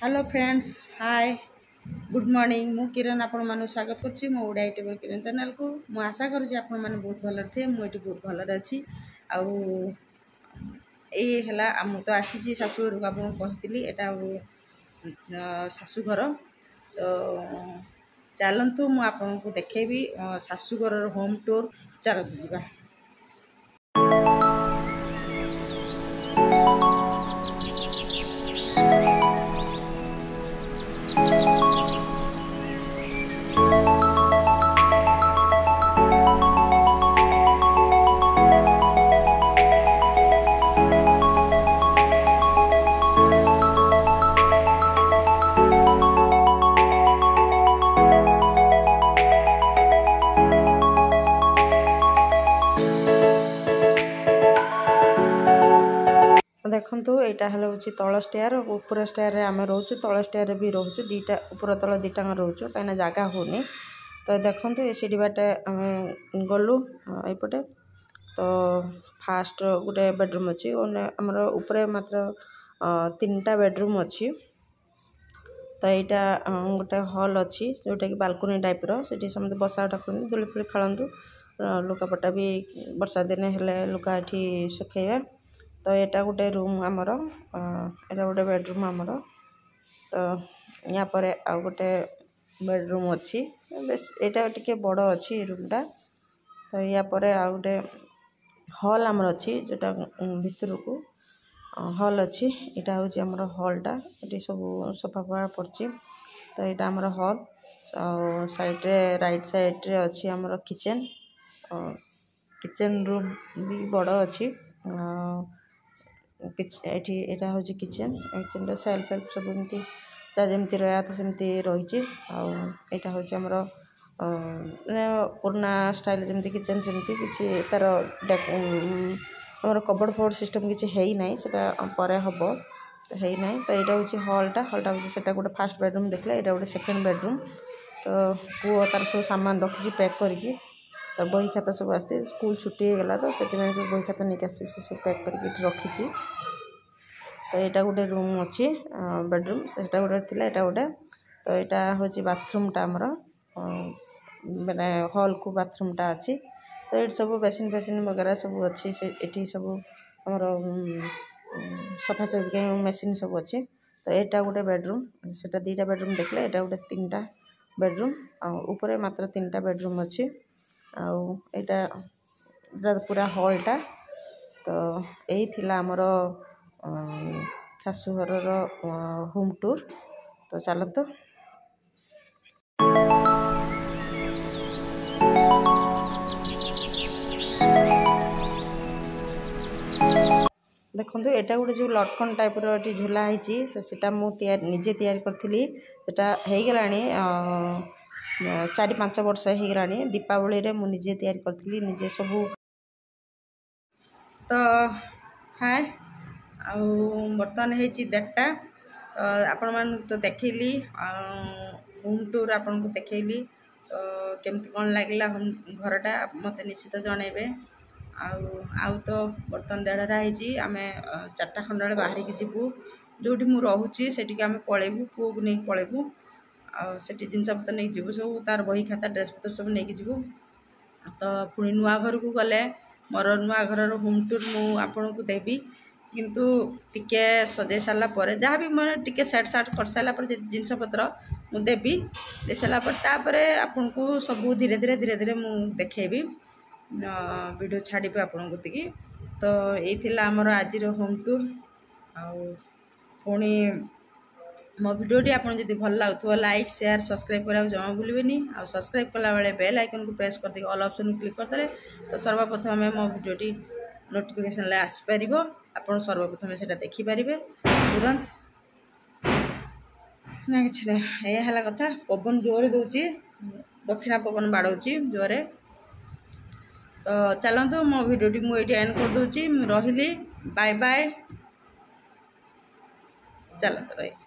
Hello friends, hi, good morning. मु किरण आपण मानु स्वागत करछि मो ओडिया यूट्यूब किरण चैनल को। मु आशा करूछि आपण माने बहुत भल थे। मु एटी बहुत भल अछि। आउ ए हला मु तो आसी शाशु घर आपन कहतिली एटा शाशु घर। तो चलंतु मु आपन को देखेबी शाशु घर होम टूर। चलतु जिबा। देखु यहाँ हूँ तल स्टेयर ऊपर स्टेयर आम रोचु तल स्टेयर भी रोचु दीटा ऊपर तल दीटा रोचु कहीं जगह होनी। तो देखो ये सीढ़ी बाटे आम गलु एपटे। तो फास्ट गोटे बेडरूम अच्छी आमर ऊपर मात्र 3टा बेडरूम अच्छी। तो यहाँ गोटे हॉल अच्छी जोटा कि बालकनी टाइप री समझे बसा उठा कर दोली फुली खेलतु। लुकापटा भी वर्षा दिन हेले लुका ये सुखेबे। तो यहाँ गोटे रूम आमर यहाँ गोटे बेडरूम आमर। तो यहाँ पर आ गोटे बेडरूम अच्छी यहाँ टे बड़ अच्छी रूमटा। तो या पर आ गोटे हॉल आमर अच्छी जोटा भितर को हॉल अच्छी। यहाँ हूँ आमर हॉलटा ये सब सोफा फफा पड़ी। तो यहाँ आमर हॉल साइड्रे राइट साइड्रे अच्छी आमर किचेन। किचेन रूम भी बड़ अच्छी। एटा हूँ किचेन किचेन सेल्फ फेल्फ सब एमती जमी रहा तो सेमती रही। यहाँ हूँ आमर पुराना स्टाइल जमी किचेन सेमती किसी तार आमर कबोर्ड फोर्ड सिस्टम किसी है ना से हम है ना। तो यहाँ हूँ हॉलटा हूँ से गोटे फास्ट बेडरूम देखले यहाँ गोटे सेकेंड बेडरूम। तो पुओ तार सब सामान रखी पैक करके। तो बही खाता सब आसी स्कूल छुट्टी हो गला तो से सब बही खाता नहीं आसी सब पैक करके रखी। तो यहाँ गोटे रूम अच्छी बेडरूम से गोटे थी यहाँ गोटे। तो यहाँ हूँ बाथरूमटा आमर मैंने हॉल को बाथरूमटा अच्छी। तो ये सब बेसिन फेसिन वगैरह सब अच्छी ये सब आमर सफासफी मेसीन सब अच्छी। तो यहाँ गोटे बेडरूम से 2टा बेडरूम देखले यहाँ गोटे 3टा बेडरूम ऊपर मात्र 3टा बेडरूम अच्छी। यहाँ पूरा हॉलटा। तो यही थिला आमर शाशुघर होम टूर। तो चलतो देखो यहाँ गोटे जो लटकन टाइप री झूला होती निजे तैयारी करी से गला 4-5 वर्ष हो गला। दीपावली रे मु निजे तैयारी करी निजे सब। तो हाय बर्तमान हो 1:30। तो आपण मान तो देखली होम टूर आपन को देखली। तो केमती कौन लगे घरटा मत निश्चित जनइबे। आउ तो बर्तमान 1:30 आम 4टा खंड बेले बाहर की जीवु जो मु रोचे से आम पलैबू पुओ को नहीं पलैबू। आठ जिनस पतर नहीं जीवु सब तार बही खाता ड्रेस पतर सब नहीं जीवु। तो पुणी नुआ घर को गले मोर नुआ घर होम टूर मु आपन को देवी। किंतु टिके सजे सारा पर जहाँ भी मैं टिके सेट साट कर सारा पर जिनस पत्र मु देवी दे सारा पर आपन को सब धीरे धीरे मु देखेबी वीडियो छाड़ी आपन को। तो यही आमर आज होम टूर। पुणी मो वीडियोटी आपन जब भल लगुव लाइक शेयर सब्सक्राइब करा जमा भूलें। आ सब्सक्राइब कला बेले बेल आइकन को प्रेस करदे ऑल ऑप्शन क्लिक करदे। तो सर्वप्रथम मो वीडियोटी नोटिफिकेशन आसपार आपड़ सर्वप्रथम से देखिपारे तुरंत ना कि यह है कथा। पवन जोर दूची दक्षिणा पवन बाड़ौची जोरे। तो चलतु मो वीडियोटी मुझे एंड कर दूची रही। Bye bye. चलते रही।